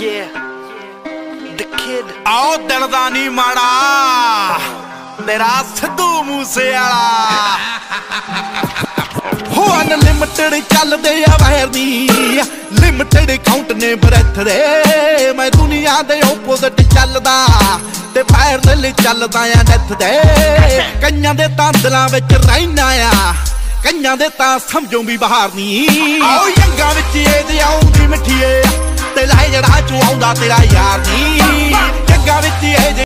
आओ दिल दा नी माड़ा तेरा सिद्धू मूसे वाला हो अनलिमिटेड चलदे आ वायर दी लिमिटेड काउंट ने ब्रेथ दे मैं दुनिया दे ओपोजिट चलदा ते फायर दे लई चलदा आ डेथ दे कईयां दे तां दिलां विच रहना आ कईयां दे तां समझों भी बाहर नी आओ यंगा विच ए आउंदी मिठीए ते लाई जड़ा चू आउंदा तेरा यार नी जग्गा विच